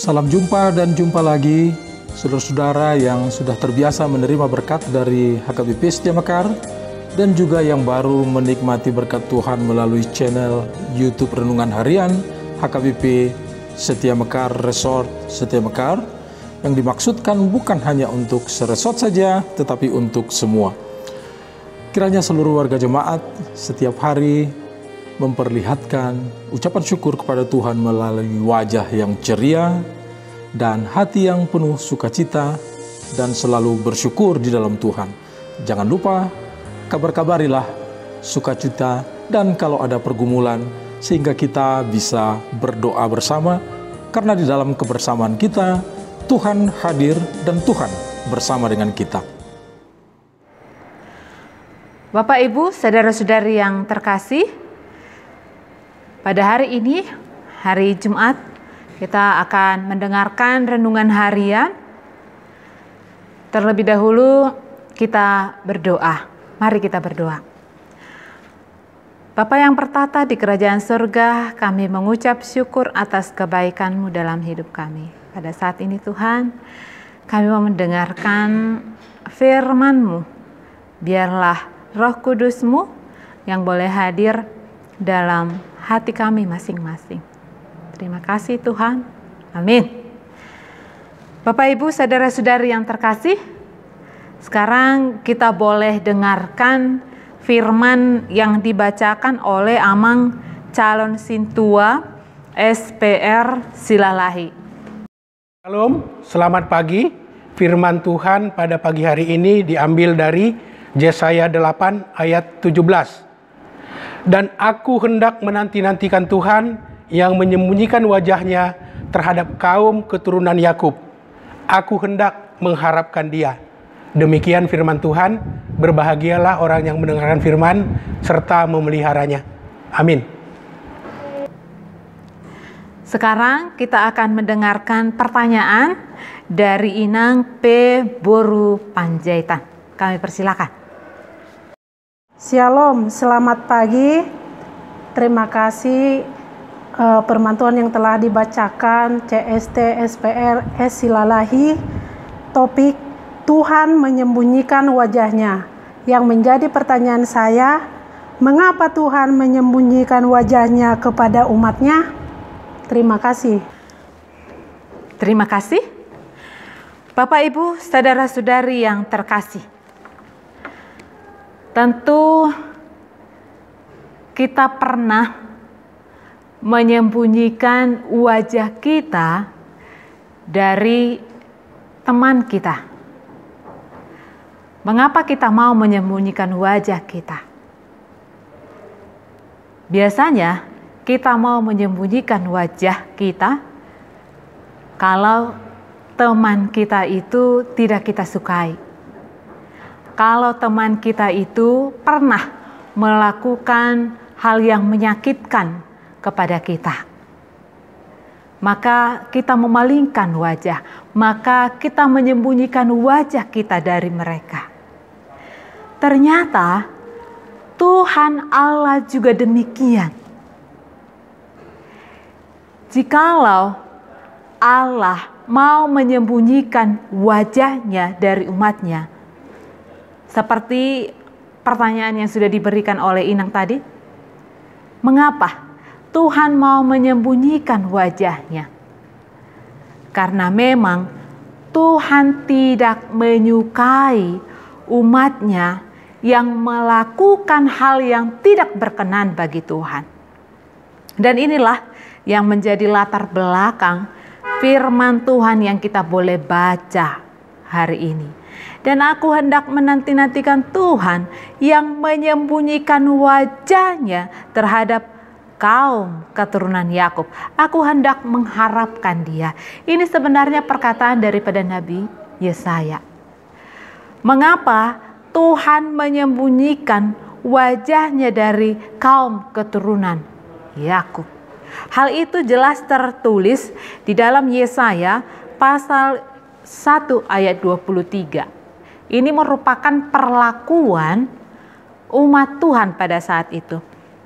Salam jumpa dan jumpa lagi, saudara-saudara yang sudah terbiasa menerima berkat dari HKBP Setia Mekar dan juga yang baru menikmati berkat Tuhan melalui channel YouTube Renungan Harian HKBP Setia Mekar Resort Setia Mekar, yang dimaksudkan bukan hanya untuk seresort saja, tetapi untuk semua. Kiranya seluruh warga jemaat setiap hari memperlihatkan ucapan syukur kepada Tuhan melalui wajah yang ceria dan hati yang penuh sukacita dan selalu bersyukur di dalam Tuhan. Jangan lupa kabar-kabarilah sukacita dan kalau ada pergumulan, sehingga kita bisa berdoa bersama, karena di dalam kebersamaan kita Tuhan hadir dan Tuhan bersama dengan kita. Bapak, Ibu, saudara-saudari yang terkasih, pada hari ini, hari Jumat, kita akan mendengarkan renungan harian. Terlebih dahulu kita berdoa. Mari kita berdoa. Bapa yang pertata di kerajaan surga, kami mengucap syukur atas kebaikan-Mu dalam hidup kami. Pada saat ini Tuhan, kami mau mendengarkan firman-Mu. Biarlah Roh Kudus-Mu yang boleh hadir dalam hati kami masing-masing. Terima kasih Tuhan. Amin. Bapak, Ibu, saudara-saudari yang terkasih, sekarang kita boleh dengarkan firman yang dibacakan oleh Amang Calon Sintua SPR Silalahi. Shalom, selamat pagi. Firman Tuhan pada pagi hari ini diambil dari Yesaya 8 ayat 17. Dan aku hendak menanti-nantikan Tuhan yang menyembunyikan wajahnya terhadap kaum keturunan Yakub. Aku hendak mengharapkan Dia. Demikian firman Tuhan. Berbahagialah orang yang mendengarkan firman serta memeliharanya. Amin. Sekarang kita akan mendengarkan pertanyaan dari Inang P. Boru Panjaitan. Kami persilakan. Shalom, selamat pagi. Terima kasih firman Tuhan yang telah dibacakan CST SPR S Silalahi. Topik Tuhan menyembunyikan wajahnya. Yang menjadi pertanyaan saya, mengapa Tuhan menyembunyikan wajahnya kepada umatnya? Terima kasih. Terima kasih. Bapak, Ibu, saudara-saudari yang terkasih. Tentu kita pernah menyembunyikan wajah kita dari teman kita. Mengapa kita mau menyembunyikan wajah kita? Biasanya kita mau menyembunyikan wajah kita kalau teman kita itu tidak kita sukai. Kalau teman kita itu pernah melakukan hal yang menyakitkan kepada kita, maka kita memalingkan wajah, maka kita menyembunyikan wajah kita dari mereka. Ternyata Tuhan Allah juga demikian. Jikalau Allah mau menyembunyikan wajahnya dari umatnya, seperti pertanyaan yang sudah diberikan oleh Inang tadi, mengapa Tuhan mau menyembunyikan wajahnya? Karena memang Tuhan tidak menyukai umatnya yang melakukan hal yang tidak berkenan bagi Tuhan. Dan inilah yang menjadi latar belakang firman Tuhan yang kita boleh baca hari ini. Dan aku hendak menanti-nantikan Tuhan yang menyembunyikan wajahnya terhadap kaum keturunan Yakub. Aku hendak mengharapkan Dia. Ini sebenarnya perkataan daripada Nabi Yesaya. Mengapa Tuhan menyembunyikan wajahnya dari kaum keturunan Yakub? Hal itu jelas tertulis di dalam Yesaya pasal 1 ayat 23. Ini merupakan perlakuan umat Tuhan pada saat itu.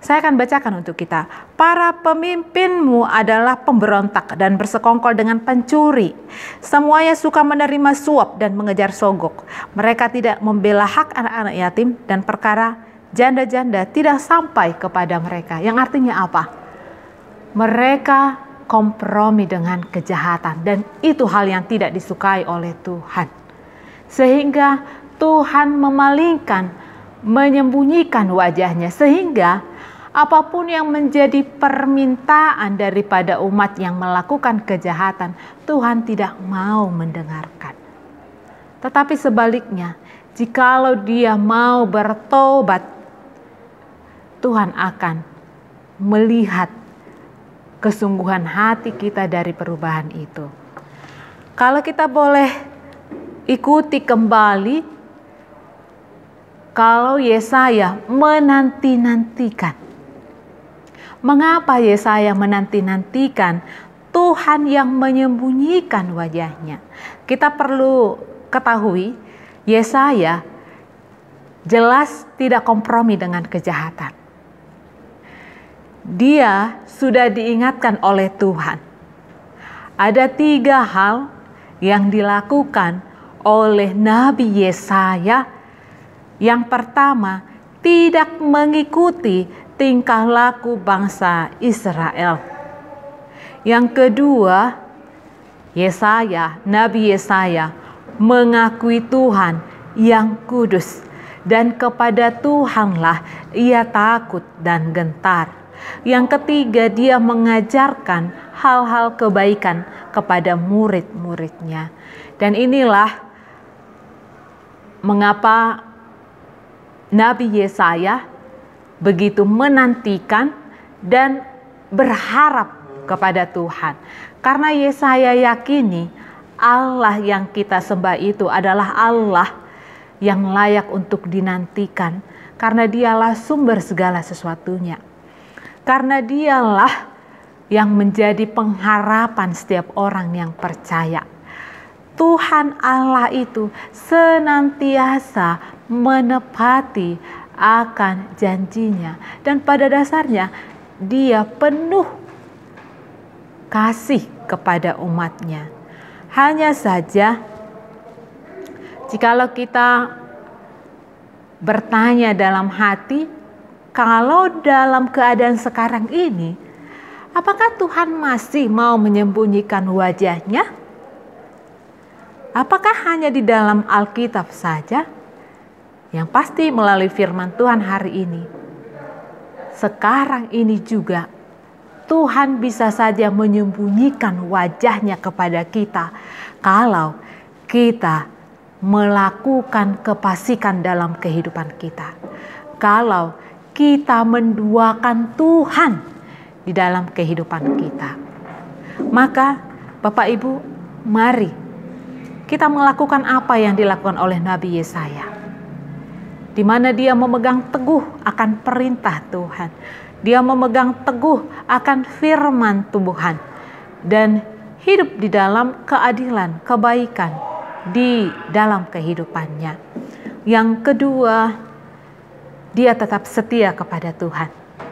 Saya akan bacakan untuk kita. Para pemimpinmu adalah pemberontak dan bersekongkol dengan pencuri. Semuanya suka menerima suap dan mengejar sogok. Mereka tidak membela hak anak-anak yatim dan perkara janda-janda tidak sampai kepada mereka. Yang artinya apa? Mereka kompromi dengan kejahatan dan itu hal yang tidak disukai oleh Tuhan. Sehingga Tuhan memalingkan, menyembunyikan wajahnya sehingga apapun yang menjadi permintaan daripada umat yang melakukan kejahatan, Tuhan tidak mau mendengarkan. Tetapi sebaliknya, jikalau dia mau bertobat, Tuhan akan melihat kesungguhan hati kita dari perubahan itu. Kalau kita boleh ikuti kembali, kalau Yesaya menanti-nantikan. Mengapa Yesaya menanti-nantikan Tuhan yang menyembunyikan wajahnya? Kita perlu ketahui, Yesaya jelas tidak kompromi dengan kejahatan. Dia sudah diingatkan oleh Tuhan. Ada 3 hal yang dilakukan oleh Nabi Yesaya. Yang pertama, tidak mengikuti tingkah laku bangsa Israel. Yang kedua, Nabi Yesaya mengakui Tuhan yang kudus dan kepada Tuhanlah ia takut dan gentar. Yang ketiga, dia mengajarkan hal-hal kebaikan kepada murid-muridnya. Dan inilah mengapa Nabi Yesaya begitu menantikan dan berharap kepada Tuhan. Karena Yesaya yakini Allah yang kita sembah itu adalah Allah yang layak untuk dinantikan. Karena dialah sumber segala sesuatunya. Karena dialah yang menjadi pengharapan setiap orang yang percaya. Tuhan Allah itu senantiasa menepati akan janjinya. Dan pada dasarnya dia penuh kasih kepada umatnya. Hanya saja jikalau kita bertanya dalam hati, kalau dalam keadaan sekarang ini, apakah Tuhan masih mau menyembunyikan wajahnya? Apakah hanya di dalam Alkitab saja? Yang pasti melalui firman Tuhan hari ini, sekarang ini juga Tuhan bisa saja menyembunyikan wajahnya kepada kita kalau kita melakukan kefasikan dalam kehidupan kita. Kalau kita menduakan Tuhan di dalam kehidupan kita. Maka Bapak Ibu, mari kita melakukan apa yang dilakukan oleh Nabi Yesaya. Di mana dia memegang teguh akan perintah Tuhan. Dia memegang teguh akan firman Tuhan. Dan hidup di dalam keadilan, kebaikan di dalam kehidupannya. Yang kedua, dia tetap setia kepada Tuhan.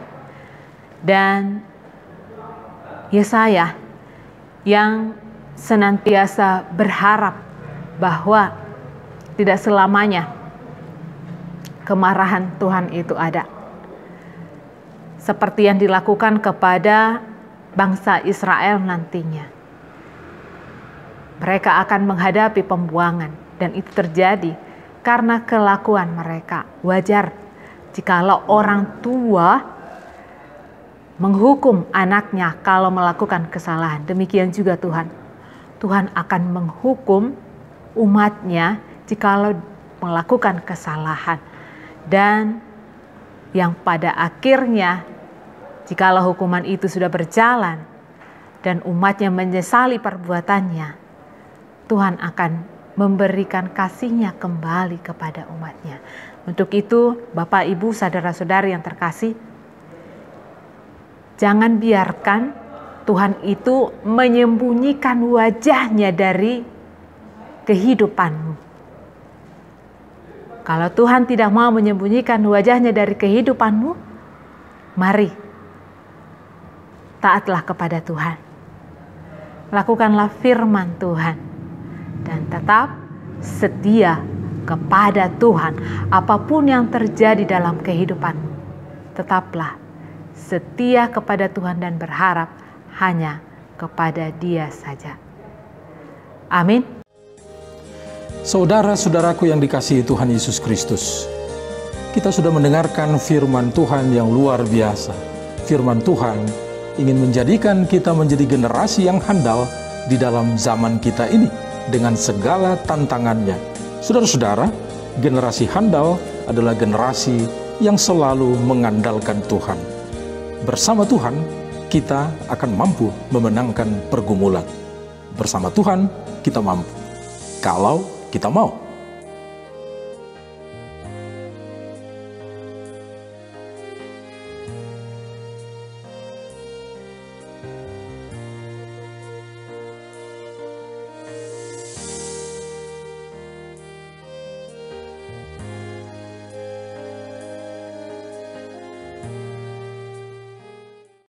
Dan Yesaya yang senantiasa berharap bahwa tidak selamanya kemarahan Tuhan itu ada. Seperti yang dilakukan kepada bangsa Israel nantinya. Mereka akan menghadapi pembuangan dan itu terjadi karena kelakuan mereka. Wajar jikalau orang tua menghukum anaknya kalau melakukan kesalahan. Demikian juga Tuhan. Tuhan akan menghukum umatnya jikalau melakukan kesalahan. Dan yang pada akhirnya jikalau hukuman itu sudah berjalan dan umatnya menyesali perbuatannya, Tuhan akan memberikan kasih-Nya kembali kepada umatnya. Untuk itu Bapak Ibu saudara-saudari yang terkasih, jangan biarkan Tuhan itu menyembunyikan wajah-Nya dari kehidupanmu. Kalau Tuhan tidak mau menyembunyikan wajah-Nya dari kehidupanmu, Mari, taatlah kepada Tuhan. Lakukanlah firman Tuhan dan tetap setia kepada Tuhan. Apapun yang terjadi dalam kehidupanmu, tetaplah setia kepada Tuhan dan berharap hanya kepada Dia saja. Amin. Saudara-saudaraku yang dikasihi Tuhan Yesus Kristus, kita sudah mendengarkan firman Tuhan yang luar biasa. Firman Tuhan ingin menjadikan kita menjadi generasi yang handal di dalam zaman kita ini dengan segala tantangannya. Saudara-saudara, generasi handal adalah generasi yang selalu mengandalkan Tuhan. Bersama Tuhan, kita akan mampu memenangkan pergumulan. Bersama Tuhan, kita mampu. Kalau kita mau.